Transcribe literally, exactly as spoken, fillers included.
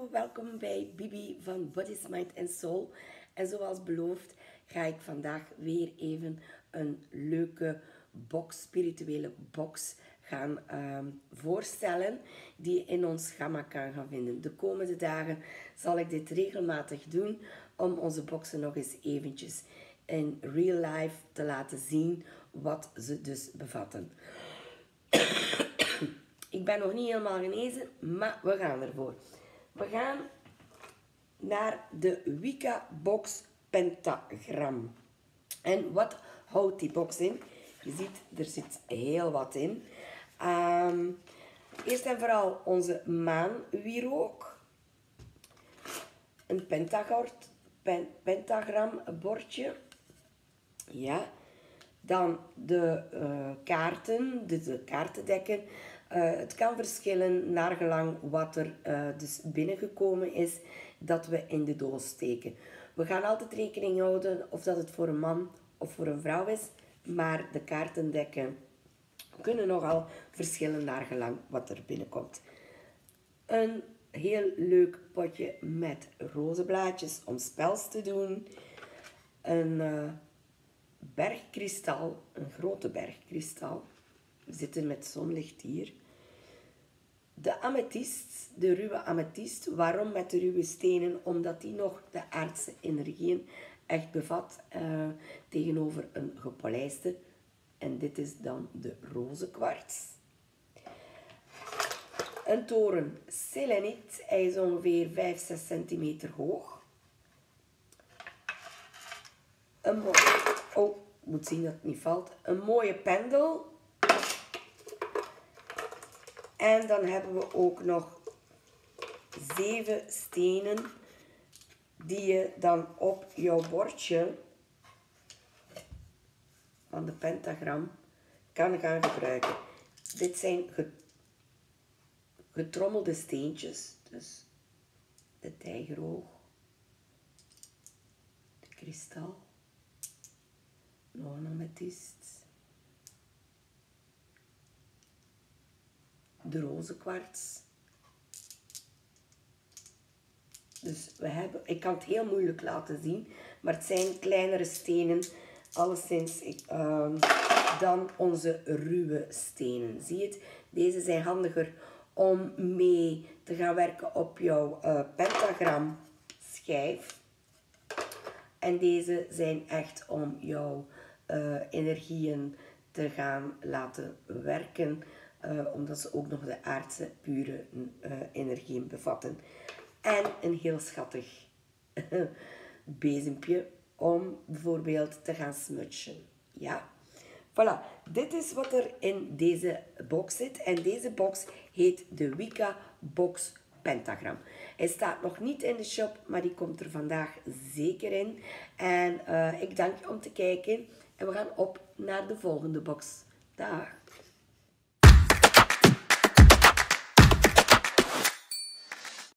Hallo, welkom bij Bibi van Bodies, Mind and Soul. En zoals beloofd ga ik vandaag weer even een leuke box, spirituele box gaan um, voorstellen die je in ons gamma kan gaan vinden. De komende dagen zal ik dit regelmatig doen om onze boxen nog eens eventjes in real life te laten zien wat ze dus bevatten. Ik ben nog niet helemaal genezen, maar we gaan ervoor. We gaan naar de Wicca Box Pentagram. En wat houdt die box in? Je ziet, er zit heel wat in. Um, eerst en vooral onze maanwierook. Een pentagort, pen, pentagrambordje. Ja. Dan de uh, kaarten, de, de kaartendekken. Uh, het kan verschillen naar gelang wat er uh, dus binnengekomen is dat we in de doos steken. We gaan altijd rekening houden of dat het voor een man of voor een vrouw is, maar de kaartendekken kunnen nogal verschillen naar gelang wat er binnenkomt. Een heel leuk potje met rozenblaadjes om spels te doen. Een uh, bergkristal, een grote bergkristal. We zitten met zonlicht hier. De amethyst, de ruwe amethyst. Waarom met de ruwe stenen? Omdat die nog de aardse energieën echt bevat uh, tegenover een gepolijste. En dit is dan de rozenkwarts. Een toren seleniet. Hij is ongeveer vijf tot zes centimeter hoog. Een mooie... Oh, ik moet zien dat het niet valt. Een mooie pendel. En dan hebben we ook nog zeven stenen die je dan op jouw bordje van de pentagram kan gaan gebruiken. Dit zijn getrommelde steentjes. Dus de tijgeroog, de kristal, nog een amethyst, de rozenkwarts. Dus we hebben, ik kan het heel moeilijk laten zien, maar het zijn kleinere stenen, alleszins uh, dan onze ruwe stenen. Zie je het? Deze zijn handiger om mee te gaan werken op jouw uh, pentagram schijf. En deze zijn echt om jouw uh, energieën te gaan laten werken. Uh, omdat ze ook nog de aardse pure uh, energieën bevatten. En een heel schattig bezempje om bijvoorbeeld te gaan smutsen. Ja, voilà. Dit is wat er in deze box zit. En deze box heet de Wicca Box Pentagram. Hij staat nog niet in de shop, maar die komt er vandaag zeker in. En uh, ik dank je om te kijken. En we gaan op naar de volgende box. Dag.